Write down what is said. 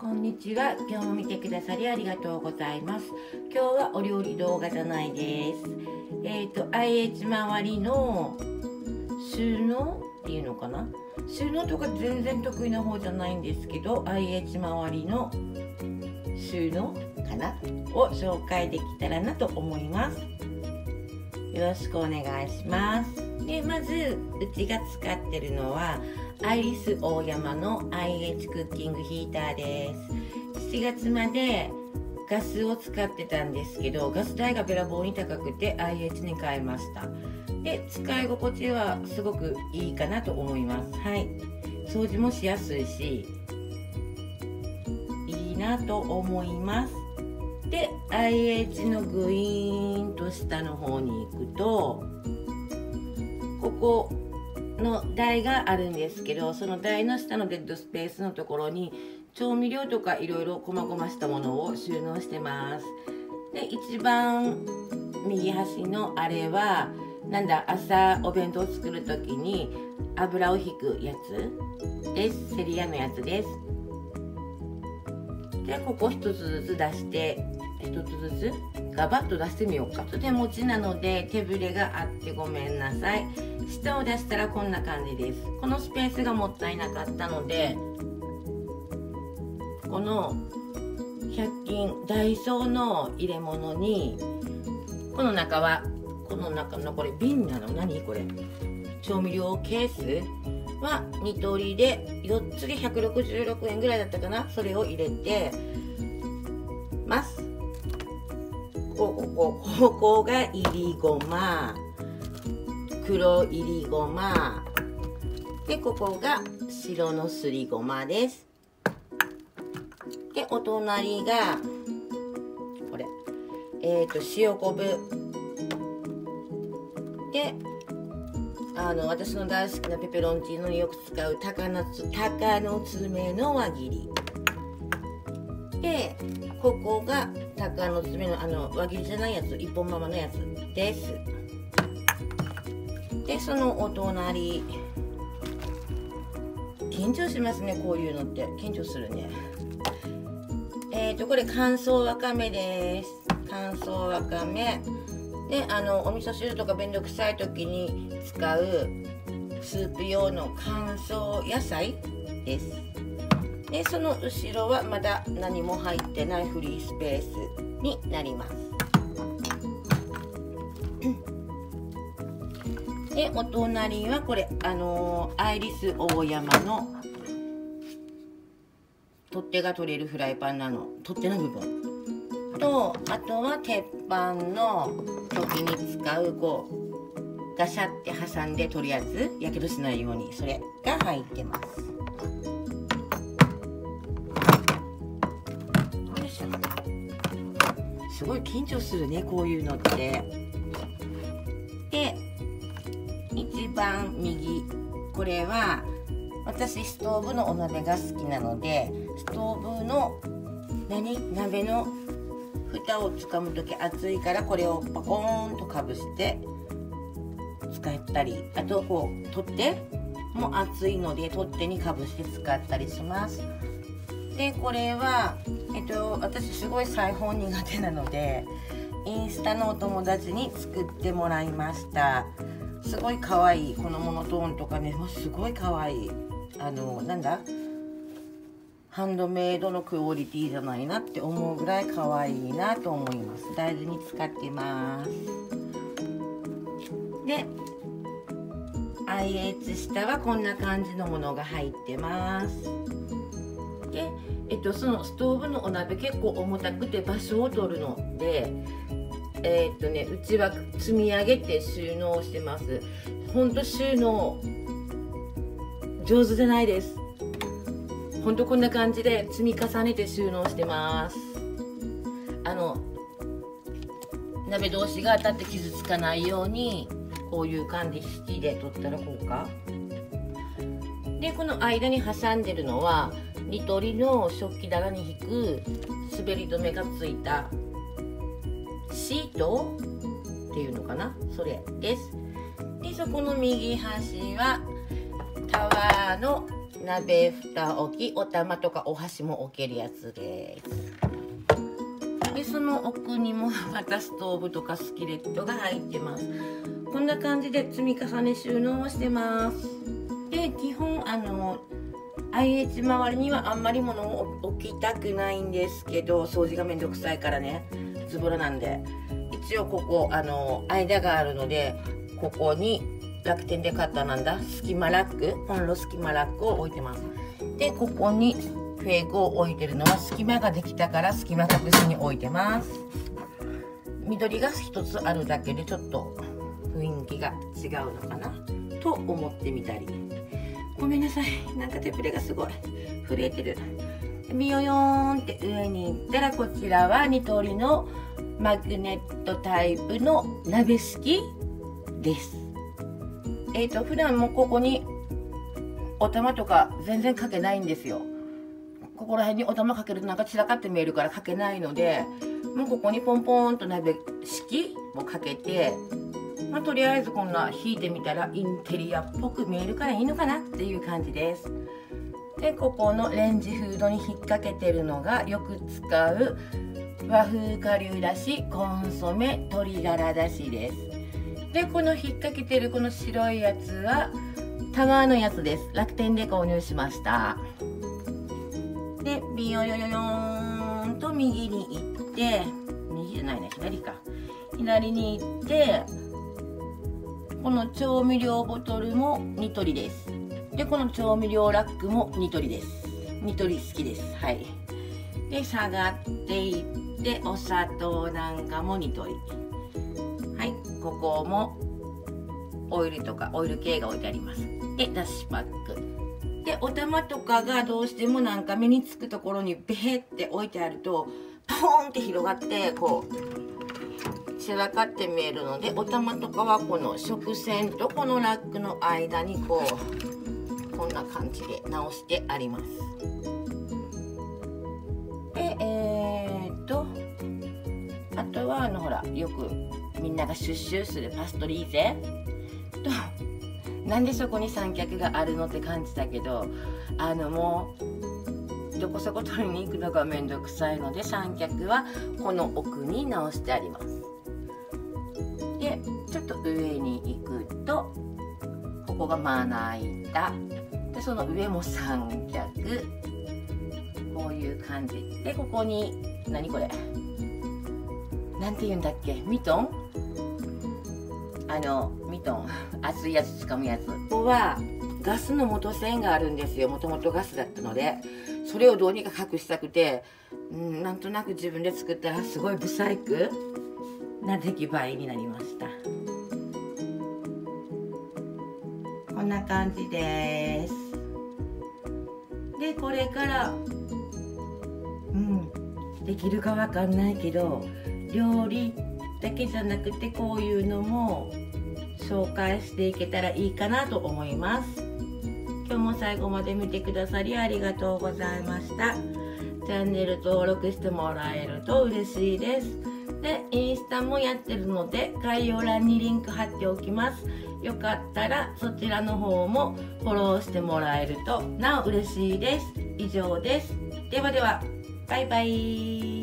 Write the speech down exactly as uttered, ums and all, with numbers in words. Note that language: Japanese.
こんにちは。今日も見てくださりありがとうございます。今日はお料理動画じゃないです。えっ、ー、と アイエイチ 周りの収納っていうのかな、収納とか全然得意な方じゃないんですけど、 アイエイチ 周りの収納かなを紹介できたらなと思います。よろしくお願いします。でまずうちが使ってるのはアイリスオーヤマの アイエイチ クッキングヒーターです。しちがつまでガスを使ってたんですけど、ガス代がべらぼうに高くて アイエイチ に変えました。で使い心地はすごくいいかなと思います。はい、掃除もしやすいしいいなと思います。で アイエイチ のグイーンと下の方に行くと、ここの台があるんですけど、その台の下のデッドスペースのところに調味料とかいろいろこまごましたものを収納してます。で一番右端のあれはなんだ、朝お弁当を作る時に油を引くやつです。セリアのやつです。でここ一つずつ出して一つずつガバッと出してみようか。手持ちなので手ぶれがあってごめんなさい。下を出したらこんな感じです。このスペースがもったいなかったので、このひゃく均ダイソーの入れ物に、この中はこの中のこれ瓶なの、何これ、調味料ケースはに通りでよっつでひゃくろくじゅうろくえんぐらいだったかな。それを入れてます。こここここがいりごま、黒いりごまで、ここが白のすりごまです。でお隣がこれえっ、ー、と塩昆布で、あの私の大好きなペペロンチーノによく使う鷹のつ鷹の爪の輪切りで、ここが鷹の爪のあの輪切りじゃないやつ、一本ままのやつです。でそのお隣、緊張しますね、こういうのって緊張するね。えっ、ー、とこれ乾燥わかめです。乾燥わかめで、あのお味噌汁とかめんどくさい時に使うスープ用の乾燥野菜です。でその後ろはまだ何も入ってないフリースペースになります。でお隣はこれあのー、アイリスオーヤマの取っ手が取れるフライパンなの、取っ手の部分と、あとは鉄板の時に使うこうガシャって挟んで取るやつ、やけどしないようにそれが入ってます。よいしょ。すごい緊張するね、こういうのって。で一番右、これは私ストーブのお鍋が好きなので、ストーブの何鍋の蓋をつかむ時熱いから、これをパコーンとかぶして使ったり、あとこう取っ手も熱いので取っ手にかぶして使ったりします。でこれはえっと私すごい裁縫苦手なのでインスタのお友達に作ってもらいました。すごい可愛い、このモノトーンとかね、もうすごい可愛い、あのなんだハンドメイドのクオリティじゃないなって思うぐらい可愛いなと思います。大事に使ってます。で アイエイチ 下はこんな感じのものが入ってます。で、えっと、そのストーブのお鍋結構重たくて場所を取るので、えー、っとねうちは積み上げて収納してます。ほんと収納上手じゃないです。ほんとこんな感じで積み重ねて収納してます。あの鍋同士が当たって傷つかないようにこういう感じ引きで取ったらこうかで、この間に挟んでるのはニトリの食器棚に引く滑り止めがついたシートっていうのかな、それです。でそこの右端はタワーの鍋蓋置き、お玉とかお箸も置けるやつです。でその奥にもまたストーブとかスキレットが入ってます。こんな感じで積み重ね収納をしてます。で基本あの アイエイチ 周りにはあんまり物を置きたくないんですけど、掃除がめんどくさいからね、ズボラなんで。一応ここあの間があるので、ここに楽天で買ったなんだ隙間ラック、コンロ隙間ラックを置いてます。でここにフェイクを置いてるのは隙間ができたから隙間隠しに置いてます。緑が一つあるだけでちょっと雰囲気が違うのかなと思ってみたり。ごめんなさい、なんか手ぶれがすごい震えてる。ビヨヨーンって上に行ったら、こちらはに通りのマグネットタイプの鍋敷です。えっと普段もここにお玉とか全然かけないんですよ。ここら辺にお玉かけるとなんか散らかって見えるからかけないので、もうここにポンポンと鍋敷をかけて、まあ、とりあえずこんな引いてみたらインテリアっぽく見えるからいいのかなっていう感じです。でここのレンジフードに引っ掛けてるのがよく使う和風顆粒だしコンソメ鶏ガラだしです。でこの引っ掛けてるこの白いやつはタワーのやつです。楽天で購入しました。でビヨヨヨヨーンと右に行って、右じゃないね、左か、左に行って、この調味料ボトルもニトリです。でこの調味料ラックもニトリです。ニトリ好きです。はい。で下がっていってお砂糖なんかもニトリ。はい、ここもオイルとかオイル系が置いてあります。でだしパックでお玉とかがどうしてもなんか目につくところにベヘって置いてあるとポーンって広がってこう散らかって見えるので、お玉とかはこの食洗とこのラックの間にこうこんな感じで直してあります。でえー、っとあとはあのほらよくみんながシュッシュするパストリーゼと、なんでそこに三脚があるのって感じだけど、あのもうどこそこ取りに行くのがめんどくさいので、三脚はこの奥に直してあります。でちょっと上に行くとここがまな板で、その上も三脚、こういう感じで、ここに何これなんて言うんだっけ、ミトン、あのミトン熱いやつ掴むやつ。ここはガスの元栓があるんですよ。もともとガスだったのでそれをどうにか隠したくて、うん、なんとなく自分で作ったらすごいブサイクな出来栄えになりました。こんな感じです。でこれからうんできるかわかんないけど、料理だけじゃなくてこういうのも紹介していけたらいいかなと思います。今日も最後まで見てくださりありがとうございました。チャンネル登録してもらえると嬉しいです。でインスタもやってるので概要欄にリンク貼っておきます。よかったらそちらの方もフォローしてもらえるとなお嬉しいです。以上です。ではではバイバイ。